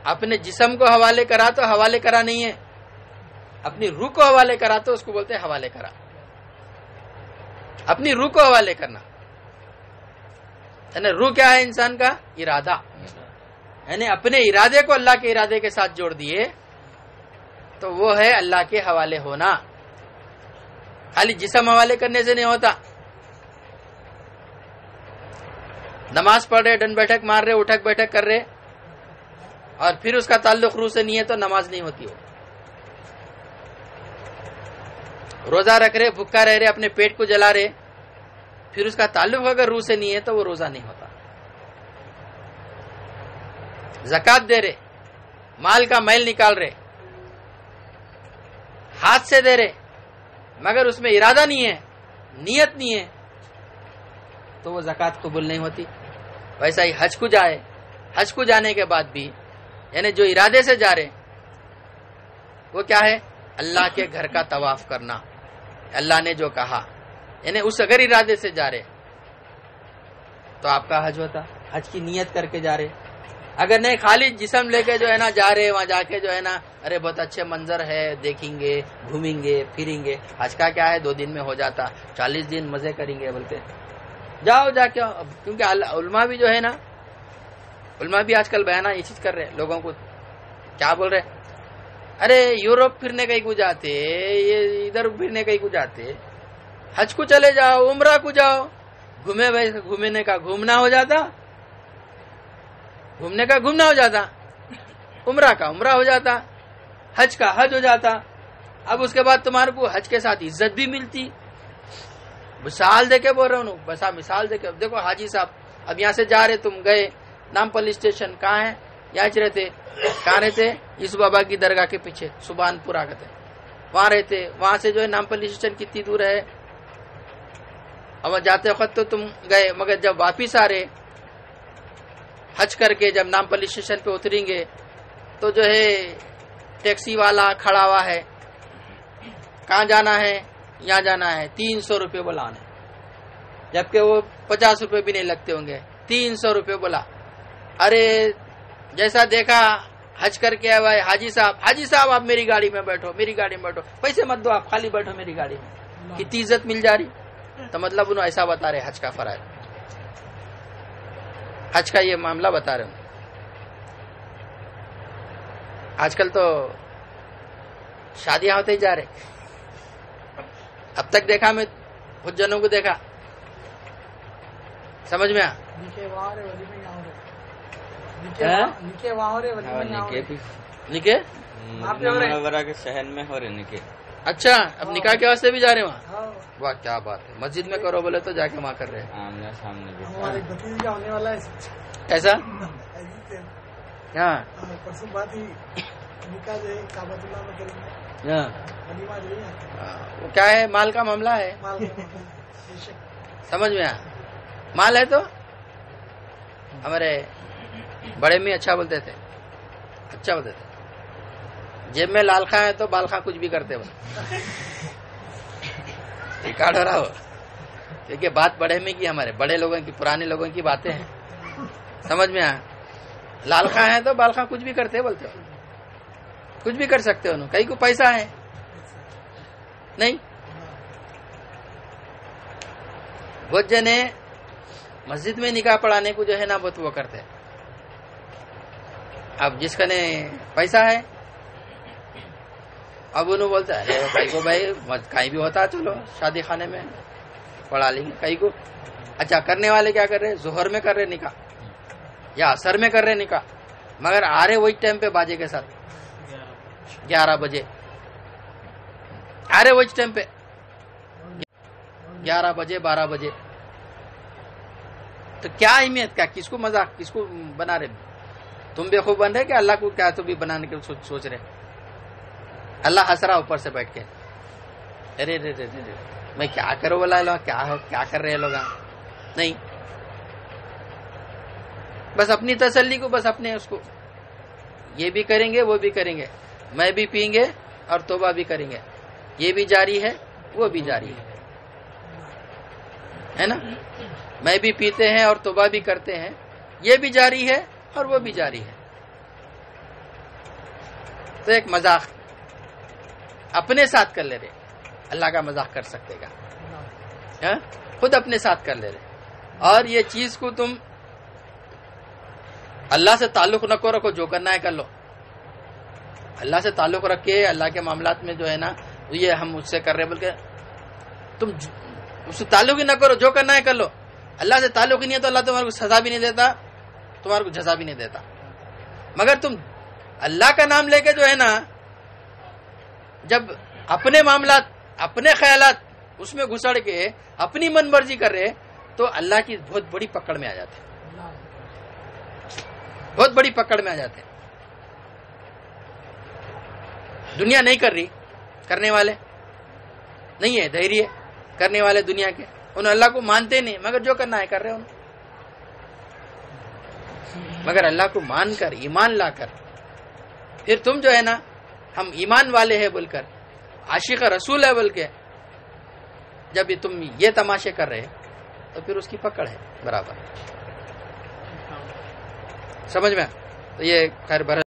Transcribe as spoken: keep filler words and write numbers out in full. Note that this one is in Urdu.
اپنے جسم کو حوالے کرا تو حوالے کرا نہیں ہے، اپنی روح کو حوالے کرا تو اس کو بولتے ہیں حوالے کرا. اپنی روح کو حوالے کرنا یعنی روح کیا ہے انسان کا؟ ارادہ. یعنی اپنے ارادے کو اللہ کے ارادے کے ساتھ جوڑ دیے تو وہ ہے اللہ کے حوالے ہونا. خالی جسم حوالے کرنے سے نہیں ہوتا. نماز پڑھ رہے، ڈن بیٹھک مار رہے، اٹھک بیٹھک کر رہے اور پھر اس کا تعلق روح سے نہیں ہے تو نماز نہیں ہوتی. ہو روزہ رکھ رہے، بھوکا رہ رہے، اپنے پیٹ کو جلا رہے، پھر اس کا تعلق اگر روح سے نہیں ہے تو وہ روزہ نہیں ہوتا. زکات دے رہے، مال کا میل نکال رہے، ہاتھ سے دے رہے مگر اس میں ارادہ نہیں ہے، نیت نہیں ہے تو وہ زکات قبول نہیں ہوتی. ویسا ہی حج کو جائے، حج کو جانے کے بعد بھی یعنی جو ارادے سے جا رہے وہ کیا ہے؟ اللہ کے گھر کا طواف کرنا. اللہ نے جو کہا یعنی اس اگر ارادے سے جا رہے تو آپ کا حج ہوتا، حج کی نیت کر کے جا رہے. اگر نہیں خالی جسم لے کے جو ہے نا جا رہے، وہاں جا کے جو ہے نا ارے بہت اچھے منظر ہے، دیکھیں گے، گھومیں گے، پھریں گے. حج کا کیا ہے؟ دو دن میں ہو جاتا، چالیس دن مزے کریں گے بولتے. جاؤ جا کے، کیونکہ علماء بھی جو ہے نا، علماء بھی آج کل بیانہ یہ چیز کر رہے لوگوں کو. کیا بول رہے؟ ارے یوروپ پھرنے کہیں کو جاتے، یہ ادھر پھرنے کہیں کو جاتے، حج کو چلے جاؤ، عمرہ کو جاؤ. گھومے ویسے گھومنے کا گھومنا ہو جاتا، گھومنے کا گھومنا ہو جاتا، عمرہ کا عمرہ ہو جاتا، حج کا حج ہو جاتا. اب اس کے بعد تمہارے کو حج کے ساتھ عزت بھی ملتی. مثال دے کے بول رہا ہوں، بس مثال دے کے. دیکھو حاجی صاحب اب یہاں سے جا رہے، تم گئے نامپلی اسٹیشن، کہاں ہے؟ یہاں رہتے. کہاں رہتے؟ اس بابا کی درگاہ کے پیچھے سبحان پورا کہتے وہاں رہتے. وہاں سے جو ہے نامپلی اسٹیشن کتنی دور ہے؟ اب جاتے وقت تو تم گئے مگر جب واپس آ رہے حج کر کے، جب نامپلی اسٹیشن پہ اتریں گے تو جو ہے ٹیکسی والا کھڑا ہوا ہے، کہاں جانا ہے؟ یہاں جانا ہے، تین سو روپے بولا. جبکہ وہ پچاس روپے بھی نہیں لگتے ہوں گے، تین سو روپے بولا. ارے جیسا دیکھا حج کر کے آئے حاجی صاحب، حاجی صاحب آپ میری گاڑی میں بیٹھو، میری گاڑی میں بیٹھو، پیسے مت دو، آپ خالی بیٹھو میری گاڑی میں. کتنی عزت مل جا رہی. تو مطلب انہوں ایسا بتا رہے حج کا فرائض، حج کا یہ معاملہ بتا رہے ہوں. آج کل تو شادیاں ہوتے ہی جا رہے. اب تک دیکھا میں حجنوں کو دیکھا، سمجھ میں آ نکے کے شہر میں ہو رہے نکے. اچھا اب نکاح کے واسطے بھی جا رہے ہیں وہاں؟ واہ کیا بات ہے. مسجد میں کرو بولے تو جا کے وہاں کر رہے ہیں. آمنے سامنے بھی ہونے والا ہے ایسا ہاں پرسوں بات ہی نکاح جو ہے کعبۃ اللہ میں کریں گے. ہاں ولیمہ جو ہے وہ کیا ہے؟ مال کا معاملہ ہے. مال کا بے شک سمجھ میں آ مال ہے تو ہمارے بڑے میں اچھا بولتے تھے، اچھا بولتے تھے جیب میں لال خاں ہے تو بال خاں کچھ بھی کرتے بول. ریکارڈ ہو رہا ہو کیونکہ بات بڑے میں کی، ہمارے بڑے لوگوں کی، پرانے لوگوں کی باتیں ہیں. سمجھ میں آ لال خاں ہے تو بال خاں کچھ بھی کرتے بولتے ہو، کچھ بھی کر سکتے ہو. کہیں کو پیسہ ہے نہیں. بہت جنے مسجد میں نکاح پڑھانے کو جو ہے نا بہت وہ کرتے. اب جس کا نے پیسہ ہے اب انہوں بولتا ہے کہیں کو بھائی کہیں بھی ہوتا چلو شادی خانے میں پڑھا لیں گے. کہیں کو اچھا کرنے والے کیا کر رہے؟ ظہر میں کر رہے نکاح یا عصر میں کر رہے نکاح مگر آ رہے وہی ٹائم پہ باجے کے ساتھ، گیارہ بجے آ رہے وہی ٹائم پہ، گیارہ بجے بارہ بجے. تو کیا اہمیت، کیا کس کو مذاق، کس کو بنا رہے؟ تم بے خوب بن رہے کہ اللہ کو کیا تو بھی بنانے کے سوچ رہے؟ اللہ ہنس رہا اوپر سے بیٹھ کے، ارے رے رے رے میں کیا کروں بولا لوگ، کیا ہے کیا کر رہے لوگ؟ نہیں بس اپنی تسلی کو، بس اپنے اس کو یہ بھی کریں گے وہ بھی کریں گے، میں بھی پئیں گے اور توبہ بھی کریں گے، یہ بھی جاری ہے وہ بھی جاری ہے، ہے نا. میں بھی پیتے ہیں اور توبہ بھی کرتے ہیں، یہ بھی جاری ہے اور وہ بھی جاری ہے. تو ایک مذاق اپنے ساتھ کر لے رہے، اللہ کا مذاق کر سکتے گا، ہاں؟ خود اپنے ساتھ کر لے رہے. اور یہ چیز کو تم اللہ سے تعلق نہ کو رکھو، جو کرنا ہے کر لو. اللہ سے تعلق رکھ کے اللہ کے معاملات میں جو ہے نا یہ ہم مجھ سے کر رہے بلکہ تم اس سے تعلق ہی نہ کرو، جو کرنا ہے کر لو. اللہ سے تعلق ہی نہیں ہے تو اللہ تمہارے کو سزا بھی نہیں دیتا، تمہارے کو جزا بھی نہیں دیتا. مگر تم اللہ کا نام لے کے جو ہے نا جب اپنے معاملات اپنے خیالات اس میں گھسڑ کے اپنی من مرضی کر رہے تو اللہ کی بہت بڑی پکڑ میں آ جاتے، بہت بڑی پکڑ میں آ جاتے. دنیا نہیں کر رہی، کرنے والے نہیں ہے، دھیریہ کرنے والے دنیا کے انہوں اللہ کو مانتے نہیں، مگر جو کرنا ہے کر رہے انہوں. مگر اللہ کو مان کر ایمان لا کر پھر تم جو ہے نا ہم ایمان والے ہیں بول کر عاشق رسول ہے بول کے جب تم یہ تماشے کر رہے تو پھر اس کی پکڑ ہے برابر. سمجھ میں؟ تو یہ خیر بہرحال